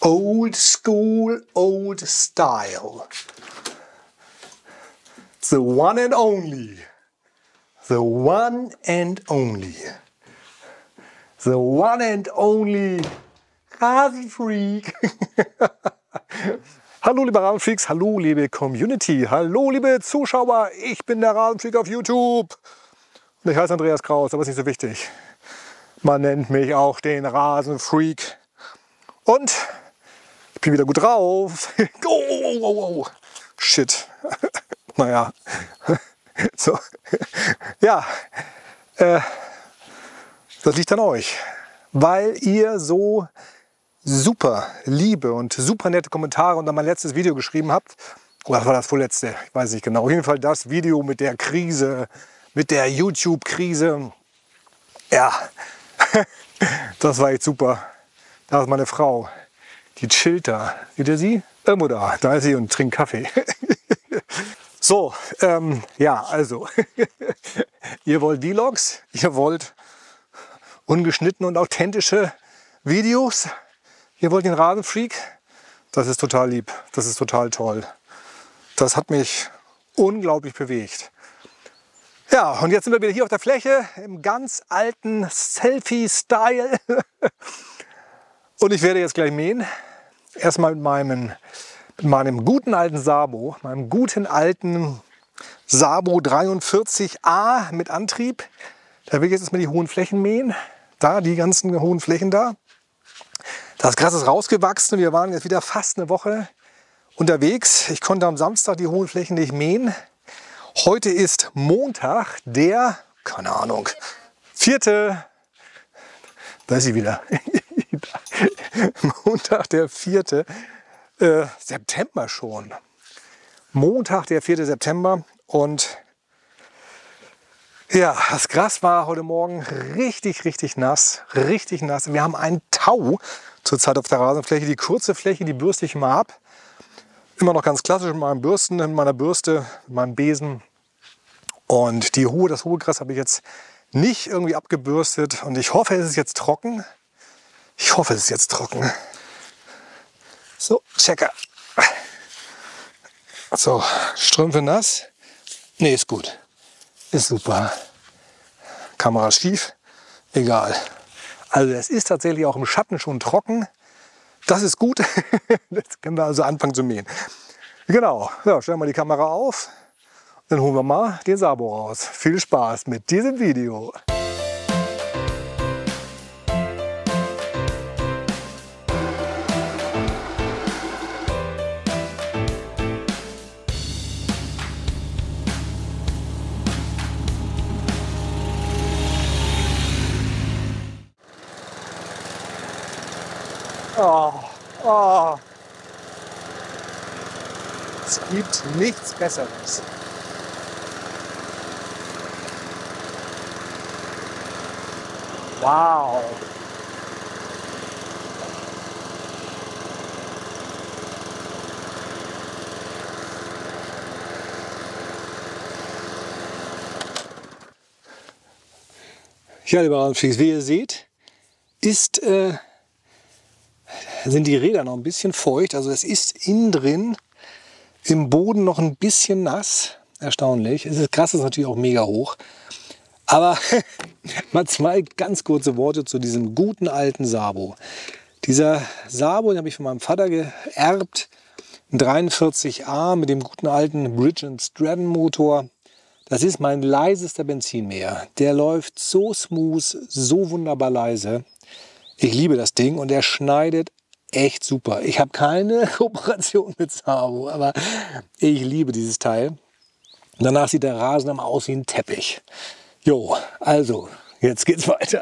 Old school, old style. The one and only. The one and only. The one and only Rasenfreak. Hallo liebe Rasenfreaks, hallo liebe Community, hallo liebe Zuschauer. Ich bin der Rasenfreak auf YouTube. Und ich heiße Andreas Kraus, aber ist nicht so wichtig. Man nennt mich auch den Rasenfreak. Und ich bin wieder gut drauf. Oh. Shit. Naja. So. Ja. Das liegt an euch. Weil ihr so super liebe und super nette Kommentare unter mein letztes Video geschrieben habt. Oder das war das vorletzte? Ich weiß nicht genau. Auf jeden Fall das Video mit der Krise, mit der YouTube-Krise. Ja. Das war echt super. Da ist meine Frau. Die chillt da. Seht ihr sie? Irgendwo da. Da ist sie und trinkt Kaffee. So, ja, also. Ihr wollt Vlogs, ihr wollt ungeschnittene und authentische Videos. Ihr wollt den Rasenfreak. Das ist total lieb. Das ist total toll. Das hat mich unglaublich bewegt. Ja, und jetzt sind wir wieder hier auf der Fläche im ganz alten Selfie-Style. Und ich werde jetzt gleich mähen. Erstmal mit meinem guten alten Sabo, meinem guten alten Sabo 43A mit Antrieb. Da will ich jetzt erstmal die hohen Flächen mähen. Da, die ganzen hohen Flächen da. Das Gras ist rausgewachsen. Wir waren jetzt wieder fast eine Woche unterwegs. Ich konnte am Samstag die hohen Flächen nicht mähen. Heute ist Montag, der, keine Ahnung, 4. Da ist sie wieder. Montag, der 4. September schon. Montag, der 4. September. Und ja, das Gras war heute Morgen richtig nass. Richtig nass. Wir haben einen Tau zurzeit auf der Rasenfläche. Die kurze Fläche, die bürste ich mal ab. Immer noch ganz klassisch mit meinem Bürsten, mit meiner Bürste, mit meinem Besen. Und das hohe Gras habe ich jetzt nicht irgendwie abgebürstet. Und ich hoffe, es ist jetzt trocken. Ich hoffe, es ist jetzt trocken. So, Checker. So, Strümpfe nass. Nee, ist gut. Ist super. Kamera schief. Egal. Also es ist tatsächlich auch im Schatten schon trocken. Das ist gut. Jetzt können wir also anfangen zu mähen. Genau. Ja, stellen wir die Kamera auf. Dann holen wir mal den Sabo raus. Viel Spaß mit diesem Video. Oh. Es gibt nichts Besseres. Wow. Ja, liebe Rasenfreaks, wie ihr seht, sind die Räder noch ein bisschen feucht. Also es ist innen drin im Boden noch ein bisschen nass. Erstaunlich. Das Gras ist natürlich auch mega hoch. Aber mal zwei ganz kurze Worte zu diesem guten alten Sabo. Dieser Sabo, den habe ich von meinem Vater geerbt. Ein 43A mit dem guten alten Bridge & Stratton Motor. Das ist mein leisester Benzinmäher. Der läuft so smooth, so wunderbar leise. Ich liebe das Ding und er schneidet echt super. Ich habe keine Kooperation mit Sabo, aber ich liebe dieses Teil. Danach sieht der Rasen am aus wie ein Teppich. Jo, also, jetzt geht's weiter.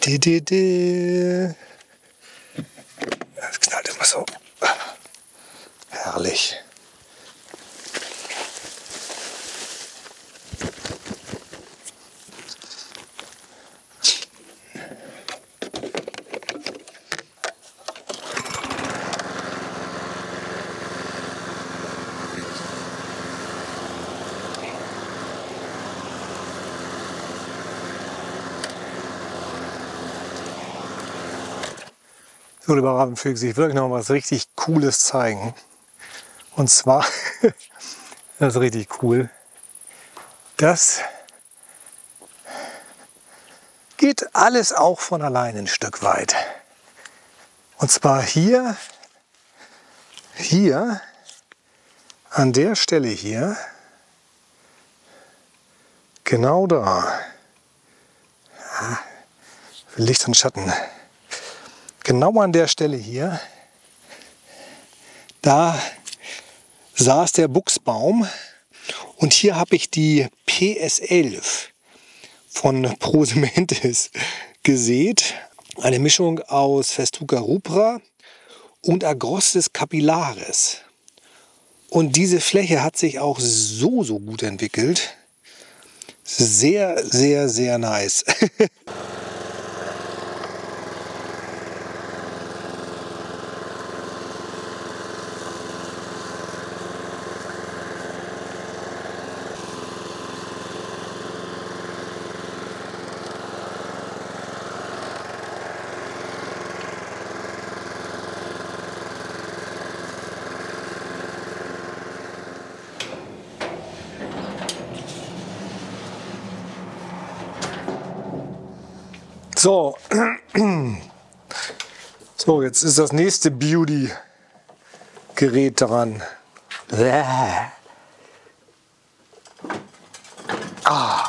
Das knallt immer so. Herrlich. So, lieber Rabenfüchse, ich will euch noch was richtig Cooles zeigen. Und zwar, das ist richtig cool, das geht alles auch von alleine ein Stück weit. Und zwar hier an der Stelle hier, genau da, ja, Licht und Schatten. Genau an der Stelle hier, da saß der Buchsbaum und hier habe ich die PS11 von Prosementis gesät. Eine Mischung aus Festuca rubra und Agrostis capillaris. Und diese Fläche hat sich auch so gut entwickelt. Sehr, sehr, sehr nice. So, jetzt ist das nächste Beauty-Gerät dran. Ah.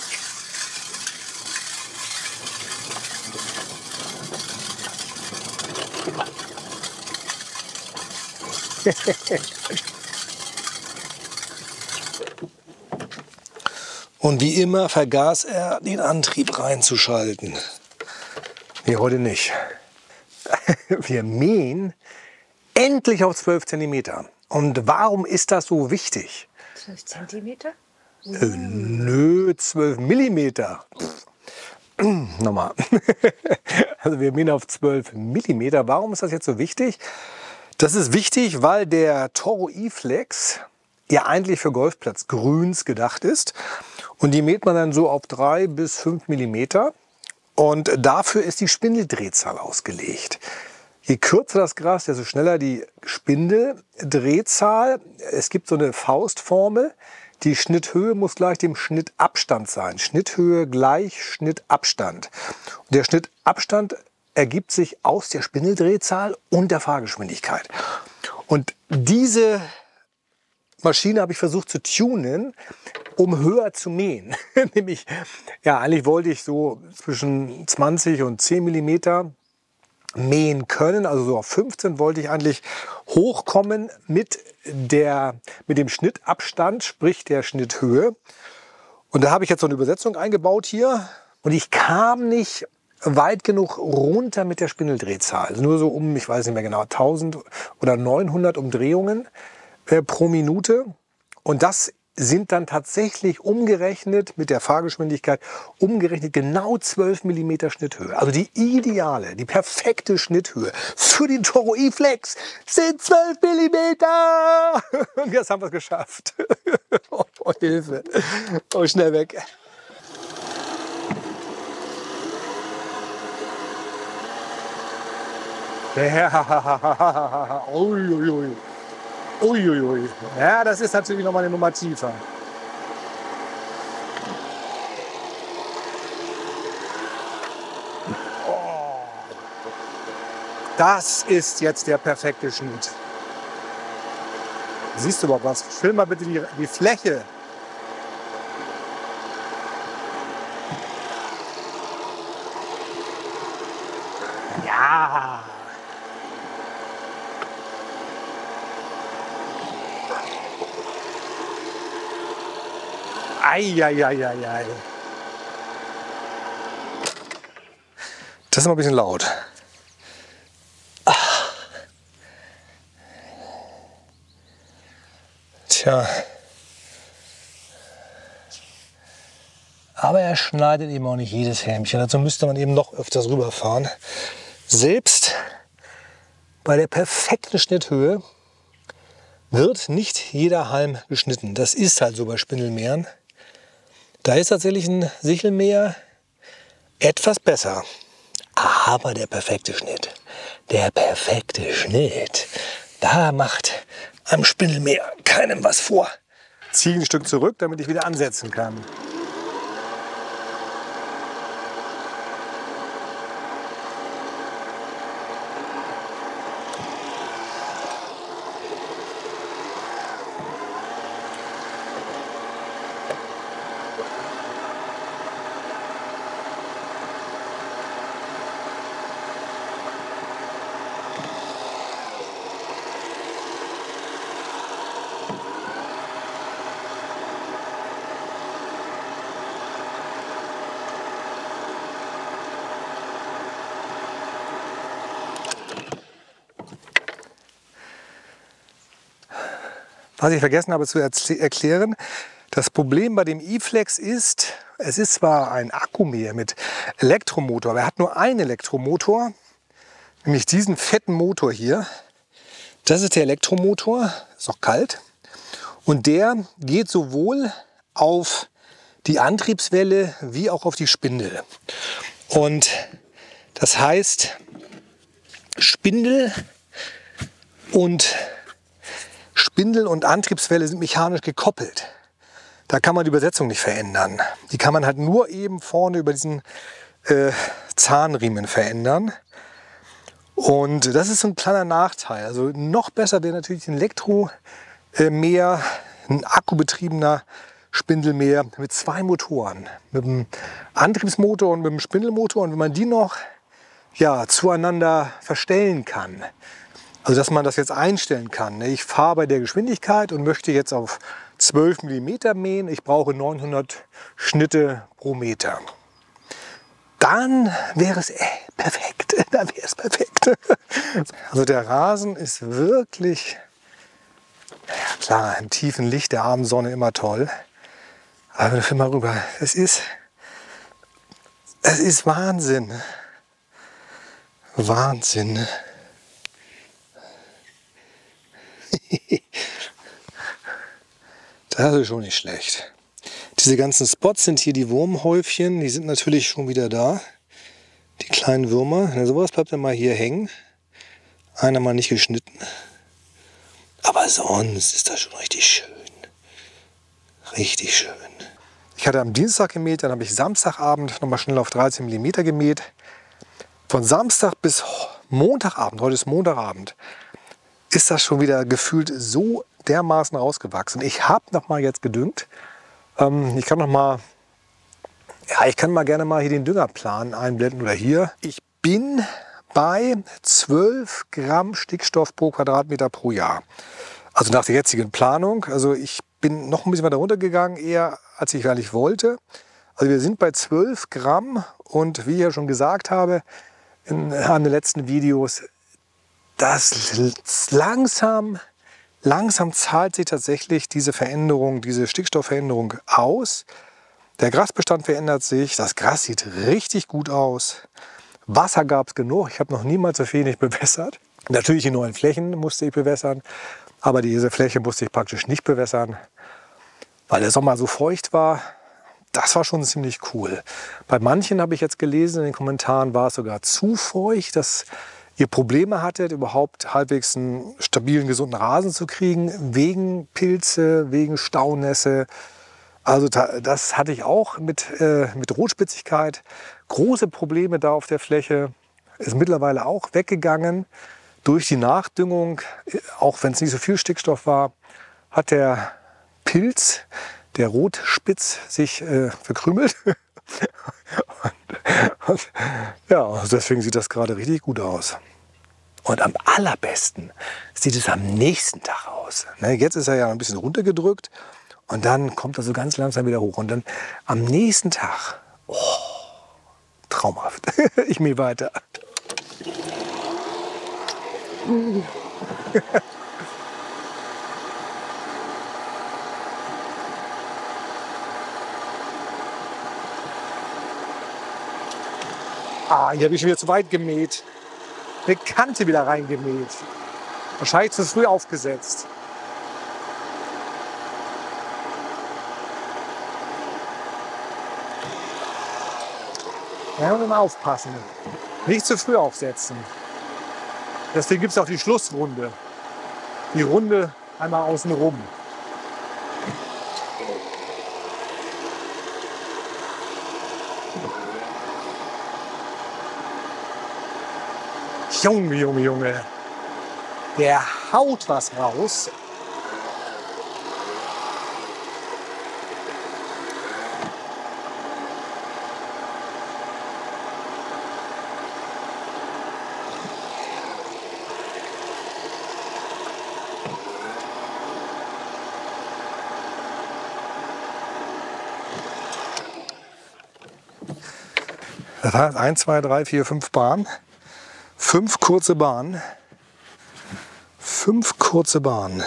Und wie immer vergaß er, den Antrieb reinzuschalten. Nee, heute nicht. Wir mähen endlich auf 12 cm. Und warum ist das so wichtig? 12 Zentimeter? Nö, 12 mm. Nochmal. Also wir mähen auf 12 mm. Warum ist das jetzt so wichtig? Das ist wichtig, weil der Toro E-Flex ja eigentlich für Golfplatzgrüns gedacht ist. Und die mäht man dann so auf 3 bis 5 mm. Und dafür ist die Spindeldrehzahl ausgelegt. Je kürzer das Gras, desto schneller die Spindeldrehzahl. Es gibt so eine Faustformel. Die Schnitthöhe muss gleich dem Schnittabstand sein. Schnitthöhe gleich Schnittabstand. Und der Schnittabstand ergibt sich aus der Spindeldrehzahl und der Fahrgeschwindigkeit. Und diese Maschine habe ich versucht zu tunen, um höher zu mähen. Nämlich, ja, eigentlich wollte ich so zwischen 20 und 10 mm mähen können. Also so auf 15 wollte ich eigentlich hochkommen mit dem Schnittabstand, sprich der Schnitthöhe. Und da habe ich jetzt so eine Übersetzung eingebaut hier. Und ich kam nicht weit genug runter mit der Spindeldrehzahl. Also nur so um, ich weiß nicht mehr genau, 1000 oder 900 Umdrehungen pro Minute. Und das sind dann tatsächlich umgerechnet mit der Fahrgeschwindigkeit, umgerechnet genau 12 mm Schnitthöhe. Also die ideale, die perfekte Schnitthöhe für den Toro E-Flex sind 12 mm. Und jetzt haben wir es geschafft. Oh, Hilfe. Oh, schnell weg. Ja, uiuiui. Uiuiui. Ja, das ist natürlich noch mal eine Nummer tiefer. Oh. Das ist jetzt der perfekte Schnitt. Siehst du überhaupt was? Film mal bitte die Fläche. Ja. Eieieiei. Das ist immer ein bisschen laut. Tja. Aber er schneidet eben auch nicht jedes Hämchen. Dazu müsste man eben noch öfters rüberfahren. Selbst bei der perfekten Schnitthöhe wird nicht jeder Halm geschnitten. Das ist halt so bei Spindelmähern. Da ist tatsächlich ein Sichelmäher etwas besser. Aber der perfekte Schnitt, da macht am Spindelmäher keinem was vor. Ziehe ein Stück zurück, damit ich wieder ansetzen kann. Was ich vergessen habe zu erklären, das Problem bei dem E-Flex ist, es ist zwar ein Akkumäher mit Elektromotor, aber er hat nur einen Elektromotor, nämlich diesen fetten Motor hier. Das ist der Elektromotor, ist noch kalt. Und der geht sowohl auf die Antriebswelle wie auch auf die Spindel. Und das heißt, Spindel und Antriebswelle sind mechanisch gekoppelt. Da kann man die Übersetzung nicht verändern. Die kann man halt nur eben vorne über diesen Zahnriemen verändern. Und das ist so ein kleiner Nachteil. Also noch besser wäre natürlich ein Elektromäher, ein akkubetriebener Spindelmäher mit zwei Motoren. Mit dem Antriebsmotor und mit dem Spindelmotor. Und wenn man die noch zueinander verstellen kann, also dass man das jetzt einstellen kann. Ich fahre bei der Geschwindigkeit und möchte jetzt auf 12 mm mähen. Ich brauche 900 Schnitte pro Meter. Dann wäre es perfekt. Dann wäre es perfekt. Also der Rasen ist wirklich, klar, im tiefen Licht der Abendsonne immer toll. Aber wir mal rüber. Es ist Wahnsinn. Wahnsinn. Das ist schon nicht schlecht. Diese ganzen Spots sind hier die Wurmhäufchen. Die sind natürlich schon wieder da. Die kleinen Würmer. Na, sowas bleibt dann mal hier hängen. Einer mal nicht geschnitten. Aber sonst ist das schon richtig schön. Richtig schön. Ich hatte am Dienstag gemäht, dann habe ich Samstagabend nochmal schnell auf 13 mm gemäht. Von Samstag bis Montagabend, heute ist Montagabend, ist das schon wieder gefühlt so dermaßen rausgewachsen. Ich habe noch mal jetzt gedüngt. Ich kann mal gerne mal hier den Düngerplan einblenden oder hier. Ich bin bei 12 Gramm Stickstoff pro Quadratmeter pro Jahr. Also nach der jetzigen Planung. Also ich bin noch ein bisschen weiter runtergegangen, eher als ich eigentlich wollte. Also wir sind bei 12 Gramm und wie ich ja schon gesagt habe in den letzten Videos, das langsam zahlt sich tatsächlich diese Veränderung, diese Stickstoffveränderung aus. Der Grasbestand verändert sich, das Gras sieht richtig gut aus. Wasser gab es genug, ich habe noch niemals so viel nicht bewässert. Natürlich in neuen Flächen musste ich bewässern, aber diese Fläche musste ich praktisch nicht bewässern, weil der Sommer so feucht war. Das war schon ziemlich cool. Bei manchen habe ich jetzt gelesen, in den Kommentaren war es sogar zu feucht, dass ihr Probleme hattet, überhaupt halbwegs einen stabilen, gesunden Rasen zu kriegen, wegen Pilze, wegen Staunässe. Also das hatte ich auch mit Rotspitzigkeit. Große Probleme da auf der Fläche. Ist mittlerweile auch weggegangen. Durch die Nachdüngung, auch wenn es nicht so viel Stickstoff war, hat der Pilz, der Rotspitz, sich verkrümelt. Ja, deswegen sieht das gerade richtig gut aus. Und am allerbesten sieht es am nächsten Tag aus. Jetzt ist er ja ein bisschen runtergedrückt und dann kommt er so ganz langsam wieder hoch. Und dann am nächsten Tag, traumhaft. Ich mähe weiter. Ah, hier habe ich wieder zu weit gemäht. Eine Kante wieder reingemäht. Wahrscheinlich zu früh aufgesetzt. Ja, und immer aufpassen. Nicht zu früh aufsetzen. Deswegen gibt es auch die Schlussrunde. Die Runde einmal außen rum. Junge, Junge, Junge. Der haut was raus. Das heißt 1, 2, 3, 4, 5 Bahnen. 5 kurze Bahnen. 5 kurze Bahnen.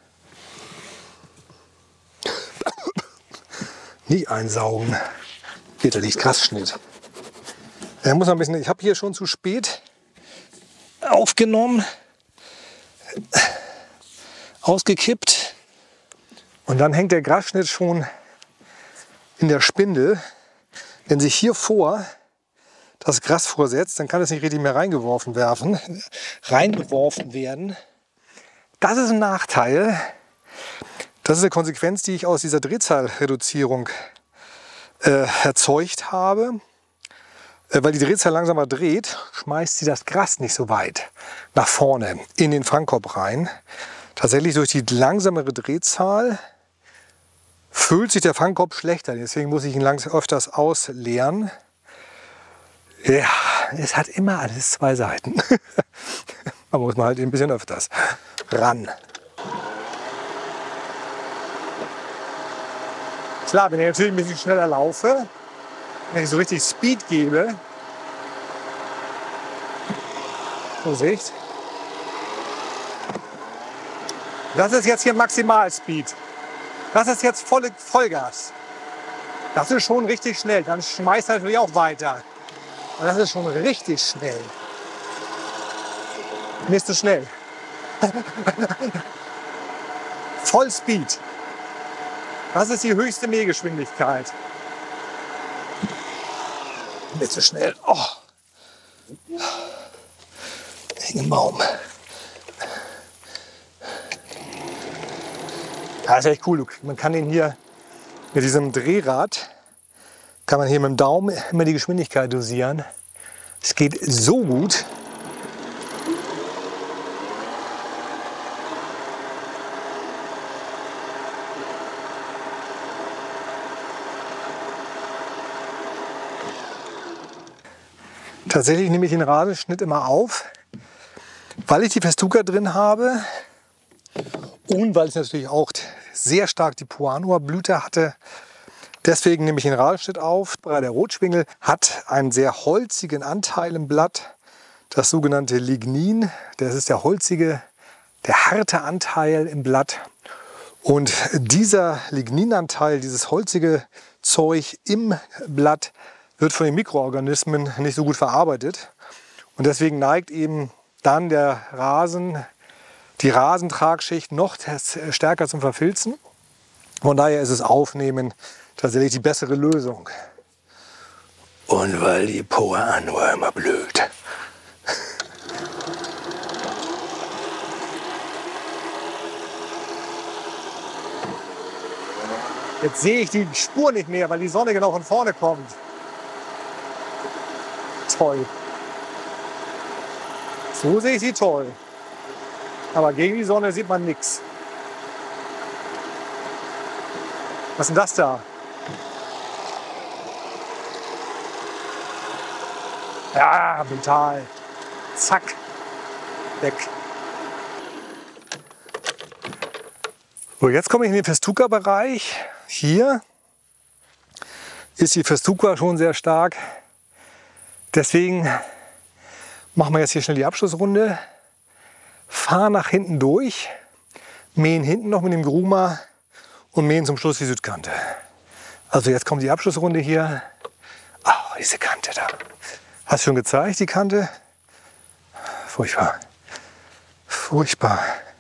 Nie einsaugen. Hier, da liegt Grasschnitt. Er muss noch ein bisschen. Ich habe hier schon zu spät aufgenommen, ausgekippt und dann hängt der Grasschnitt schon in der Spindel. Wenn sich hier vor das Gras vorsetzt, dann kann es nicht richtig mehr reingeworfen werden. Das ist ein Nachteil. Das ist eine Konsequenz, die ich aus dieser Drehzahlreduzierung erzeugt habe. Weil die Drehzahl langsamer dreht, schmeißt sie das Gras nicht so weit nach vorne in den Fangkorb rein. Tatsächlich durch die langsamere Drehzahl füllt sich der Fangkorb schlechter. Deswegen muss ich ihn öfters ausleeren. Ja, es hat immer alles 2 Seiten. Da muss man halt ein bisschen öfters ran. Klar, wenn ich natürlich ein bisschen schneller laufe, wenn ich so richtig Speed gebe, Vorsicht, das ist jetzt hier Maximalspeed. Das ist jetzt Vollgas. Das ist schon richtig schnell. Dann schmeißt er natürlich auch weiter. Und das ist schon richtig schnell. Nicht so schnell. Vollspeed. Das ist die höchste Mähgeschwindigkeit. Nicht so schnell. Oh. Wegen Baum. Das ist echt cool. Man kann den hier mit diesem Drehrad, kann man hier mit dem Daumen immer die Geschwindigkeit dosieren. Es geht so gut. Tatsächlich nehme ich den Rasenschnitt immer auf, weil ich die Festuca drin habe und weil ich natürlich auch sehr stark die Puanua-Blüte hatte. Deswegen nehme ich den Rasenschnitt auf. Der Rotschwingel hat einen sehr holzigen Anteil im Blatt, das sogenannte Lignin. Das ist der holzige, der harte Anteil im Blatt. Und dieser Ligninanteil, dieses holzige Zeug im Blatt, wird von den Mikroorganismen nicht so gut verarbeitet. Und deswegen neigt eben dann die Rasentragschicht noch stärker zum Verfilzen. Von daher ist es Aufnehmen tatsächlich die bessere Lösung. Und weil die Puanua immer blüht. Jetzt sehe ich die Spur nicht mehr, weil die Sonne genau von vorne kommt. Toll. So sehe ich sie toll. Aber gegen die Sonne sieht man nichts. Was ist denn das da? Ja, brutal. Zack. Weg. So, jetzt komme ich in den Deswegen machen wir jetzt hier schnell die Abschlussrunde, fahren nach hinten durch, mähen hinten noch mit dem Groomer und mähen zum Schluss die Südkante. Also jetzt kommt die Abschlussrunde hier. Oh, diese Kante da. Hast du schon gezeigt, die Kante? Furchtbar. Furchtbar.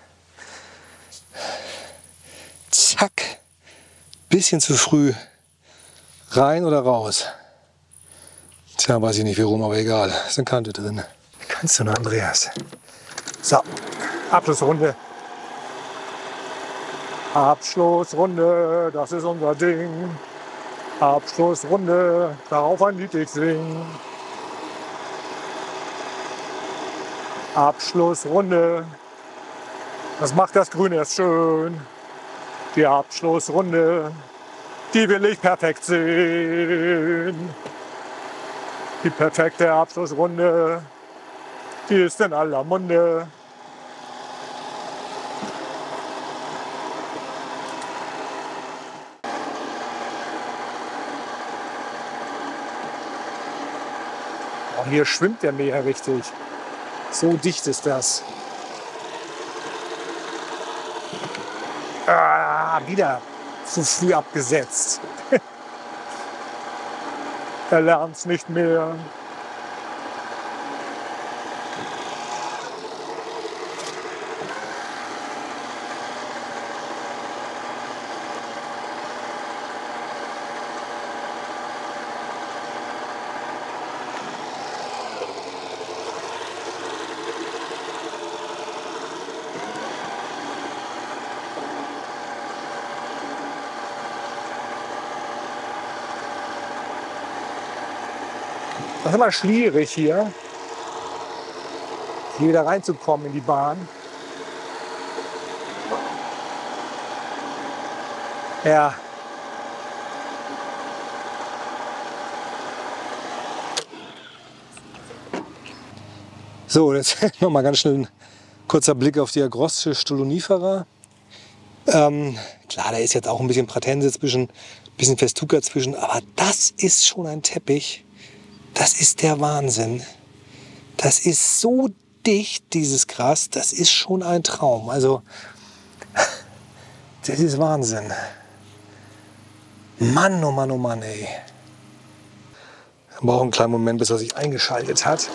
Zack. Bisschen zu früh. Rein oder raus? Tja, weiß ich nicht warum, aber egal. Ist eine Kante drin. Kannst du noch, Andreas? So, Abschlussrunde. Abschlussrunde, das ist unser Ding. Abschlussrunde, darauf ein Lied ich sing. Abschlussrunde, das macht das Grün erst schön. Die Abschlussrunde, die will ich perfekt sehen. Die perfekte Abschlussrunde, die ist in aller Munde. Oh, hier schwimmt der Meer richtig. So dicht ist das. Ah, wieder zu früh abgesetzt. Er lernt's nicht mehr. Das ist immer schwierig hier wieder reinzukommen in die Bahn. Ja. So, jetzt noch mal ganz schnell ein kurzer Blick auf die Agrostische Stolonifera. Klar, da ist jetzt auch ein bisschen Pratense zwischen, ein bisschen Festuca zwischen, aber das ist schon ein Teppich. Das ist der Wahnsinn. Das ist so dicht, dieses Gras. Das ist schon ein Traum. Also, das ist Wahnsinn. Mann, oh Mann, oh Mann, ey. Wir brauchen einen kleinen Moment, bis er sich eingeschaltet hat.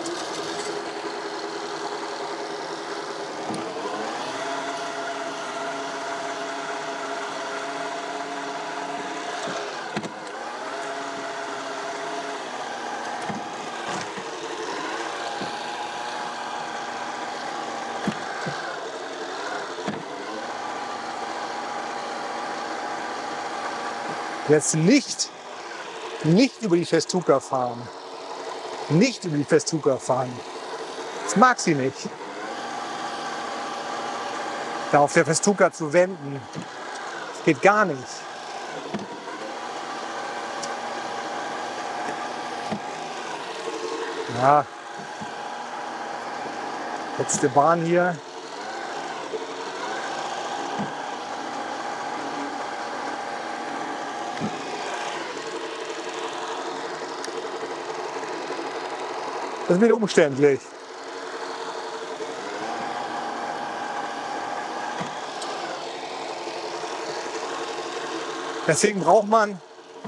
Jetzt nicht über die Festuca fahren. Nicht über die Festuca fahren. Das mag sie nicht. Da auf der Festuca zu wenden. Das geht gar nicht. Ja. Letzte Bahn hier. Das wird umständlich. Deswegen braucht man,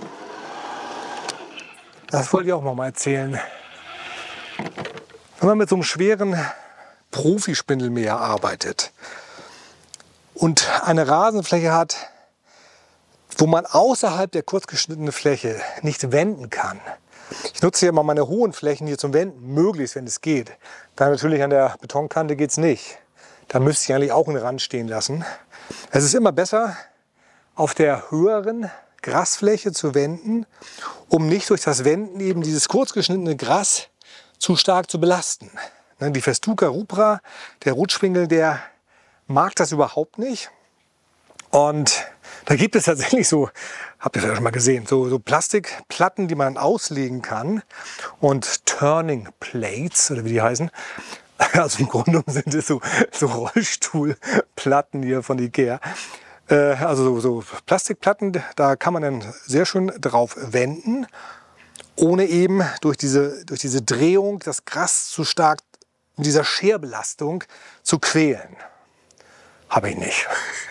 das wollte ich auch mal erzählen, wenn man mit so einem schweren Profispindelmäher arbeitet und eine Rasenfläche hat, wo man außerhalb der kurz geschnittenen Fläche nicht wenden kann. Ich nutze hier mal meine hohen Flächen hier zum Wenden, möglichst, wenn es geht. Dann natürlich an der Betonkante geht es nicht. Da müsste ich eigentlich auch einen Rand stehen lassen. Es ist immer besser, auf der höheren Grasfläche zu wenden, um nicht durch das Wenden eben dieses kurz geschnittene Gras zu stark zu belasten. Die Festuca rubra, der Rotschwingel, der mag das überhaupt nicht. Und da gibt es tatsächlich so, habt ihr vielleicht schon mal gesehen, so Plastikplatten, die man auslegen kann. Und Turning Plates, oder wie die heißen. Also im Grunde sind es so Rollstuhlplatten hier von Ikea. Also so Plastikplatten, da kann man dann sehr schön drauf wenden. ohne eben durch diese Drehung das Gras zu stark mit dieser Scherbelastung zu quälen. Habe ich nicht.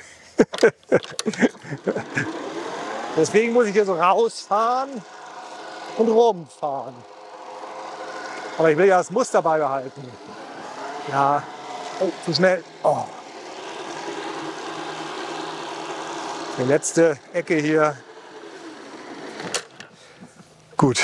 Deswegen muss ich hier so rausfahren und rumfahren. Aber ich will ja das Muster beibehalten. Ja, oh, zu schnell. Oh. Die letzte Ecke hier. Gut.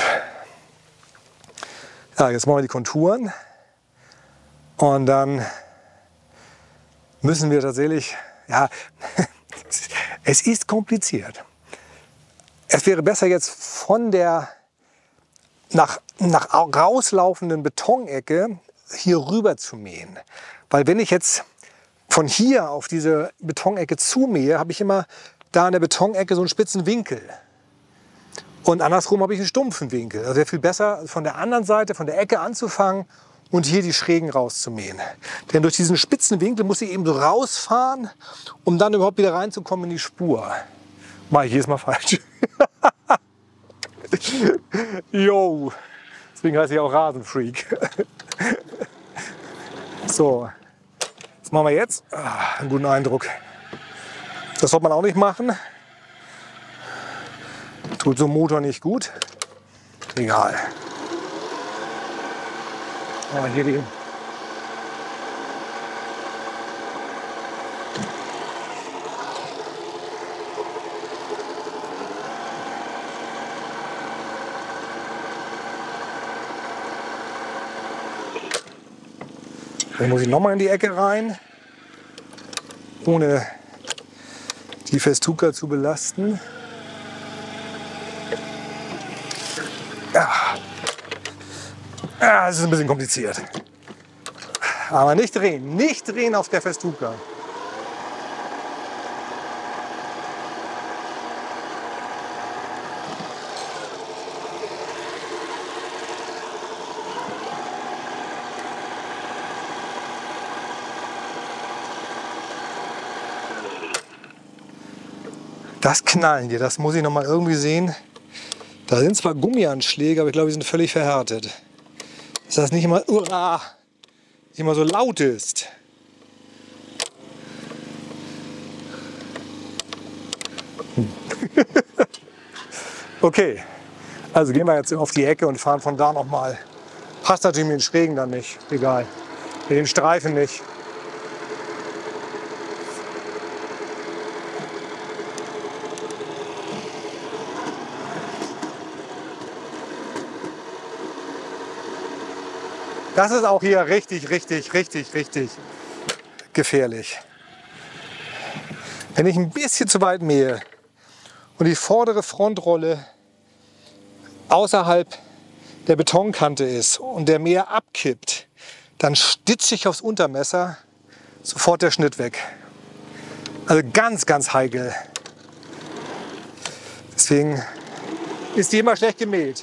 Ja, jetzt machen wir die Konturen. Und dann müssen wir tatsächlich, ja, es ist kompliziert. Es wäre besser jetzt von der nach rauslaufenden Betonecke hier rüber zu mähen. Weil wenn ich jetzt von hier auf diese Betonecke zumähe, habe ich immer da an der Betonecke so einen spitzen Winkel. Und andersrum habe ich einen stumpfen Winkel. Also wäre viel besser, von der anderen Seite, von der Ecke anzufangen und hier die Schrägen rauszumähen. Denn durch diesen spitzen Winkel muss ich eben so rausfahren, um dann überhaupt wieder reinzukommen in die Spur. Mache ich jedes Mal falsch. Jo, deswegen heiße ich auch Rasenfreak. So, was machen wir jetzt? Einen guten Eindruck. Das sollte man auch nicht machen. Tut so ein Motor nicht gut. Egal. Hier die. Dann muss ich nochmal in die Ecke rein, ohne die Festuca zu belasten. Ja, das ist ein bisschen kompliziert. Aber nicht drehen auf der Festuca. Das Knallen hier, das muss ich noch mal irgendwie sehen. Da sind zwar Gummianschläge, aber ich glaube, die sind völlig verhärtet. Dass das nicht immer so laut ist. Okay, also gehen wir jetzt auf die Ecke und fahren von da noch mal. Passt natürlich mit den Schrägen dann nicht, egal. Mit den Streifen nicht. Das ist auch hier richtig gefährlich. Wenn ich ein bisschen zu weit mähe und die vordere Frontrolle außerhalb der Betonkante ist und der Mäher abkippt, dann stitze ich aufs Untermesser, sofort der Schnitt weg. Also ganz heikel. Deswegen ist die immer schlecht gemäht.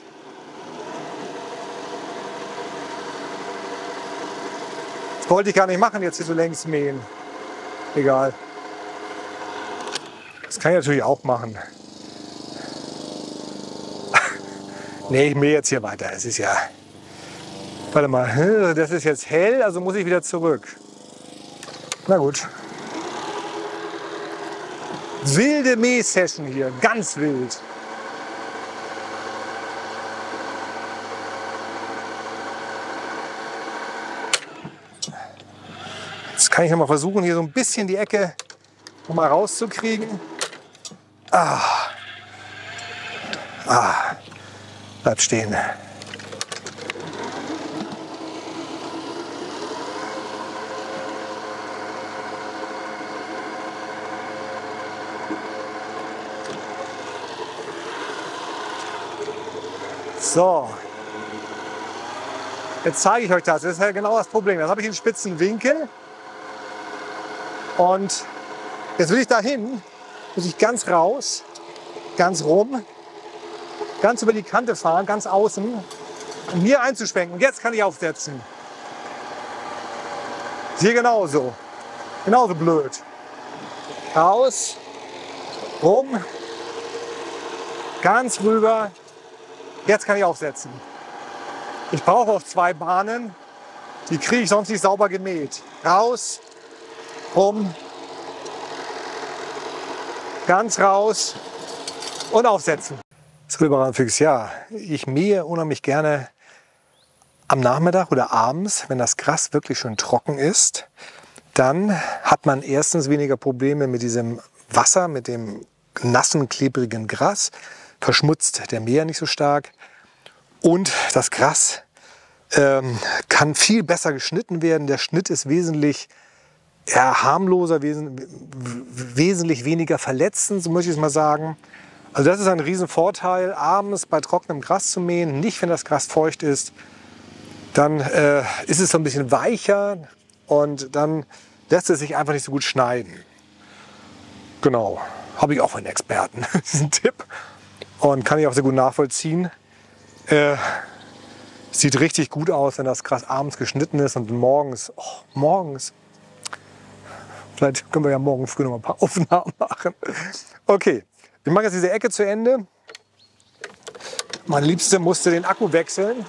Das wollte ich gar nicht machen, jetzt hier so längs mähen. Egal. Das kann ich natürlich auch machen. Nee, ich mähe jetzt hier weiter. Es ist ja. Warte mal, das ist jetzt hell, also muss ich wieder zurück. Na gut. Wilde Mähsession hier, ganz wild. Jetzt kann ich noch mal versuchen, hier so ein bisschen die Ecke noch mal rauszukriegen. Bleib stehen. So, jetzt zeige ich euch das. Das ist ja genau das Problem. Jetzt habe ich einen spitzen Winkel und jetzt will ich dahin, muss ich ganz raus, ganz rum, ganz über die Kante fahren, ganz außen, um hier einzuschwenken. Und jetzt kann ich aufsetzen. Hier genauso. Genauso blöd. Raus, rum, ganz rüber. Jetzt kann ich aufsetzen. Ich brauche auch 2 Bahnen. Die kriege ich sonst nicht sauber gemäht. Raus, rum, ganz raus und aufsetzen. So, lieber Randfüchs, ja, ich mähe unheimlich gerne am Nachmittag oder abends, wenn das Gras wirklich schön trocken ist. Dann hat man erstens weniger Probleme mit diesem Wasser, mit dem nassen, klebrigen Gras. Verschmutzt der Mäher nicht so stark. Und das Gras kann viel besser geschnitten werden. Der Schnitt ist wesentlich harmloser, wesentlich weniger verletzend, so möchte ich es mal sagen. Also das ist ein Riesenvorteil, abends bei trockenem Gras zu mähen, nicht wenn das Gras feucht ist. Dann ist es so ein bisschen weicher und dann lässt es sich einfach nicht so gut schneiden. Genau, habe ich auch von Experten, diesen Tipp. Und kann ich auch sehr gut nachvollziehen. Sieht richtig gut aus, wenn das Gras abends geschnitten ist und morgens, vielleicht können wir ja morgen früh noch mal ein paar Aufnahmen machen. Okay, ich mache jetzt diese Ecke zu Ende. Mein Liebster musste den Akku wechseln.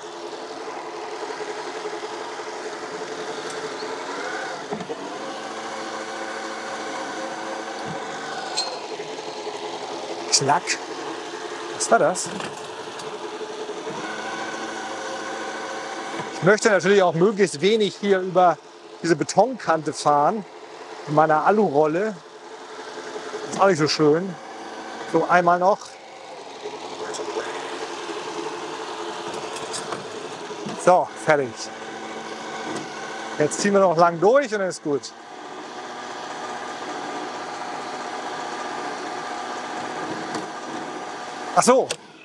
Klack. Was war das? Ich möchte natürlich auch möglichst wenig hier über diese Betonkante fahren. In meiner Alurolle. Ist auch nicht so schön. So, einmal noch. So, fertig. Jetzt ziehen wir noch lang durch und dann ist gut. Ach so.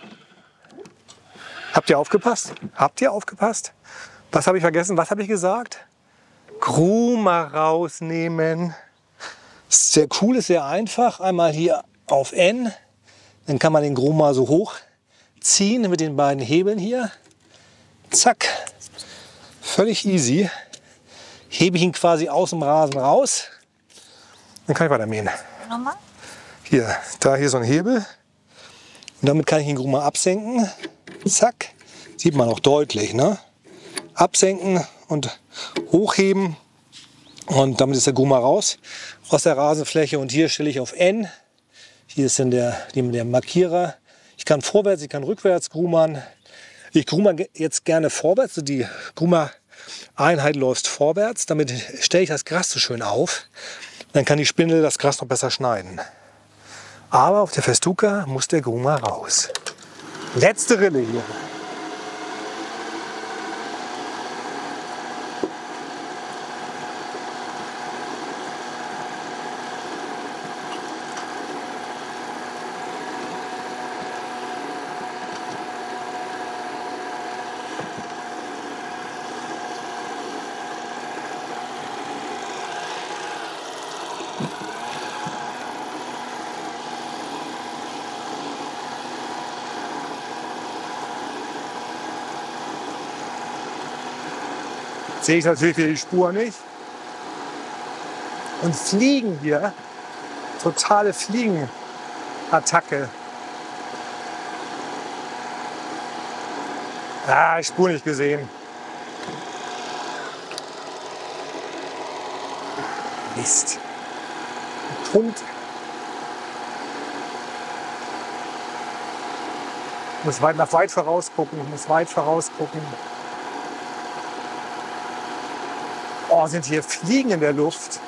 Habt ihr aufgepasst? Habt ihr aufgepasst? Was habe ich vergessen? Was habe ich gesagt? Gruma rausnehmen. Ist sehr cool, ist sehr einfach. Einmal hier auf N. Dann kann man den Gruma so hochziehen mit den beiden Hebeln hier. Zack. Völlig easy. Hebe ich ihn quasi aus dem Rasen raus. Dann kann ich weiter mähen. Nochmal? Hier so ein Hebel. Und damit kann ich den Gruma absenken. Zack. Sieht man auch deutlich, ne? Absenken und hochheben. Und damit ist der Gruma raus aus der Rasenfläche. Und hier stelle ich auf N. Hier ist dann der Markierer. Ich kann vorwärts, ich kann rückwärts grumern. Ich gruma jetzt gerne vorwärts. Die Gruma-Einheit läuft vorwärts. Damit stelle ich das Gras so schön auf. Dann kann die Spindel das Gras noch besser schneiden. Aber auf der Festuca muss der Gruma raus. Letzte Rille hier. Sehe ich natürlich wieder die Spur nicht. Und Fliegen hier, totale Fliegenattacke. Ah, Spur nicht gesehen. Mist. Punkt. Muss weit vorausgucken, Oh, sind hier Fliegen in der Luft.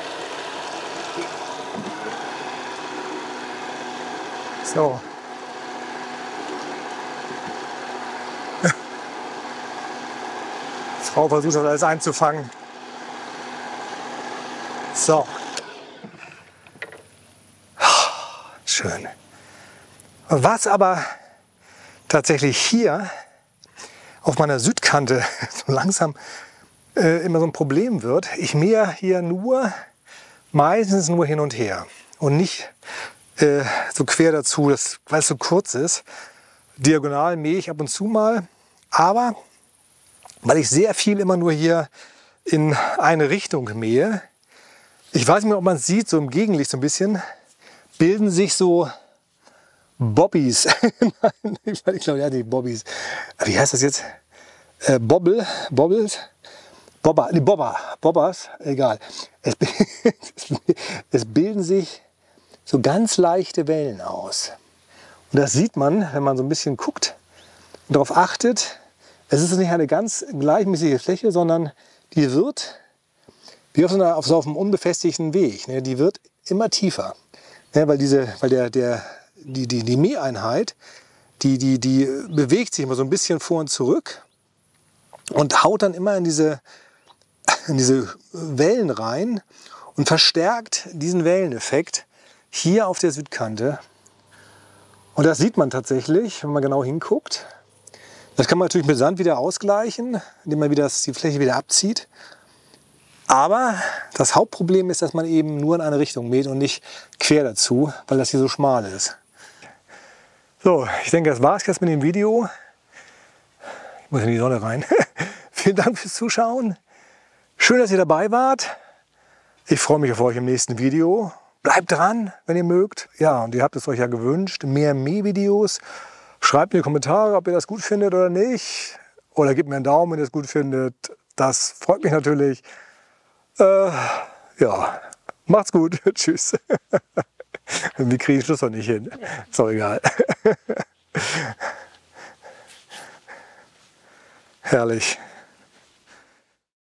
So. Die Frau versucht das alles einzufangen. So. Schön. Was aber tatsächlich hier auf meiner Südkante so langsam immer so ein Problem wird. Ich mähe hier meistens nur hin und her und nicht so quer dazu, weil es so kurz ist. Diagonal mähe ich ab und zu mal, aber weil ich sehr viel immer nur hier in eine Richtung mähe, ich weiß nicht mehr, ob man es sieht, so im Gegenlicht so ein bisschen, bilden sich so Bobbys. Nein, ich glaube, ja, die Bobbys. Wie heißt das jetzt? Bobbles? Bobbers, egal. Es bilden sich so ganz leichte Wellen aus. Und das sieht man, wenn man so ein bisschen guckt und darauf achtet. Es ist nicht eine ganz gleichmäßige Fläche, sondern die wird, wie auf einem unbefestigten Weg, ne, die wird immer tiefer. Ne, weil die Mäheinheit, die bewegt sich immer so ein bisschen vor und zurück und haut dann immer in diese Wellen rein und verstärkt diesen Welleneffekt hier auf der Südkante. Und das sieht man tatsächlich, wenn man genau hinguckt. Das kann man natürlich mit Sand wieder ausgleichen, indem man die Fläche wieder abzieht. Aber das Hauptproblem ist, dass man eben nur in eine Richtung mäht und nicht quer dazu, weil das hier so schmal ist. So, ich denke, das war es jetzt mit dem Video. Ich muss in die Sonne rein. Vielen Dank fürs Zuschauen. Schön, dass ihr dabei wart. Ich freue mich auf euch im nächsten Video. Bleibt dran, wenn ihr mögt. Ja, und ihr habt es euch ja gewünscht. Mehr Mähvideos. Schreibt mir in die Kommentare, ob ihr das gut findet oder nicht. Oder gebt mir einen Daumen, wenn ihr es gut findet. Das freut mich natürlich. Ja, macht's gut. Tschüss. Wir kriegen Schluss noch nicht hin. Ist doch egal. Herrlich.